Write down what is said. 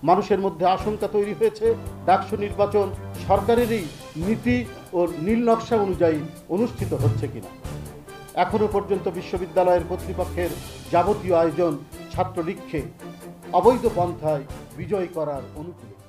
মানুষের মধ্যে আশঙ্কা তৈরি হয়েছে ডাকসু নির্বাচন সরকারেরই নীতি ও নীল নকশা অনুযায়ী অনুষ্ঠিত হচ্ছে কিনা। এখনো পর্যন্ত বিশ্ববিদ্যালয়ের কর্তৃপক্ষের যাবতীয় আয়োজন ছাত্রলীগকে অবৈধ পন্থায় বিজয় করার অনুকূলে।